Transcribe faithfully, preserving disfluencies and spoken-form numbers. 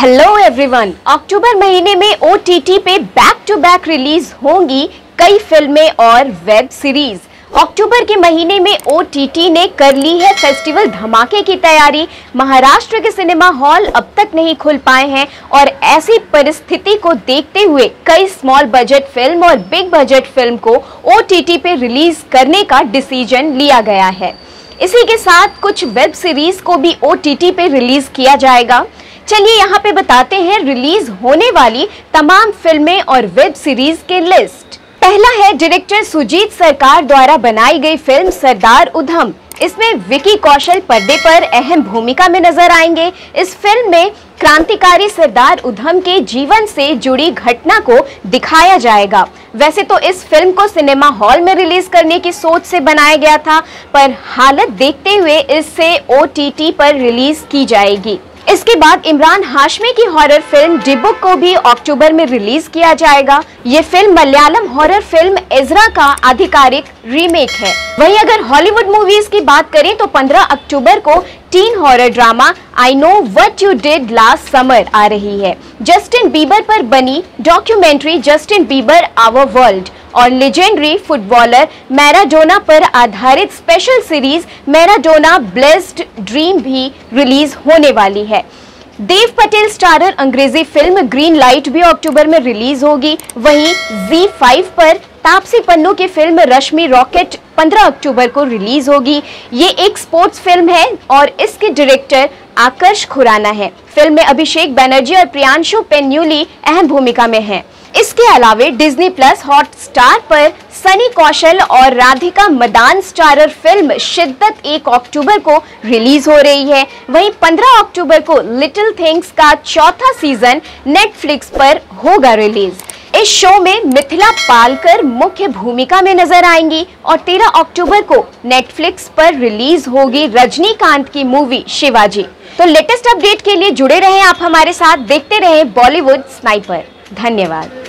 Hello everyone, अक्टूबर महीने में ओ टी टी पे बैक टू बैक रिलीज होंगी कई फिल्में और वेब सीरीज। अक्टूबर के महीने में ओ टी टी ने कर ली है फेस्टिवल धमाके की तैयारी। महाराष्ट्र के सिनेमा हॉल अब तक नहीं खुल पाए हैं और ऐसी परिस्थिति को देखते हुए कई स्मॉल बजट फिल्म और बिग बजट फिल्म को ओ टी टी पे रिलीज करने का डिसीजन लिया गया है। इसी के साथ कुछ वेब सीरीज को भी ओ टी टी पे रिलीज किया जाएगा। चलिए यहाँ पे बताते हैं रिलीज होने वाली तमाम फिल्में और वेब सीरीज के लिस्ट। पहला है डायरेक्टर सुजीत सरकार द्वारा बनाई गई फिल्म सरदार उधम। इसमें विकी कौशल पर्दे पर अहम भूमिका में नजर आएंगे। इस फिल्म में क्रांतिकारी सरदार उधम के जीवन से जुड़ी घटना को दिखाया जाएगा। वैसे तो इस फिल्म को सिनेमा हॉल में रिलीज करने की सोच से बनाया गया था, पर हालत देखते हुए इसे ओ टी टी पर रिलीज की जाएगी। इसके बाद इमरान हाशमी की हॉरर फिल्म डिबुक को भी अक्टूबर में रिलीज किया जाएगा। ये film Malayalam horror film Ezra का आधिकारिक रीमेक है। वहीं अगर हॉलीवुड मूवीज की बात करें तो पंद्रह अक्टूबर को teen horror drama I know what you did last summer आ रही है। जस्टिन बीबर पर बनी documentary Justin Bieber our world और लेजेंडरी फुटबॉलर मैराडोना पर आधारित special series Maradona blessed dream भी रिलीज होने वाली है। देव पटेल स्टारर अंग्रेजी फिल्म ग्रीन लाइट भी अक्टूबर में रिलीज होगी। वहीं ज़ी फाइव पर तापसी पन्नू की फिल्म रश्मि रॉकेट पंद्रह अक्टूबर को रिलीज होगी। ये एक स्पोर्ट्स फिल्म है और इसके डायरेक्टर आकर्ष खुराना है। फिल्म में अभिषेक बैनर्जी और प्रियांशु पेन्यूली अहम भूमिका में हैं। इसके अलावे डिज्नी प्लस हॉटस्टार पर सनी कौशल और राधिका मदान स्टारर फिल्म शिद्दत एक अक्टूबर को रिलीज हो रही है। वहीं पंद्रह अक्टूबर को लिटिल थिंग्स का चौथा सीजन नेटफ्लिक्स पर होगा रिलीज। इस शो में मिथिला पालकर मुख्य भूमिका में नजर आएंगी और तेरह अक्टूबर को नेटफ्लिक्स पर रिलीज होगी रजनीकांत की मूवी शिवाजी। तो लेटेस्ट अपडेट के लिए जुड़े रहें आप हमारे साथ, देखते रहें बॉलीवुड स्नाइपर। धन्यवाद।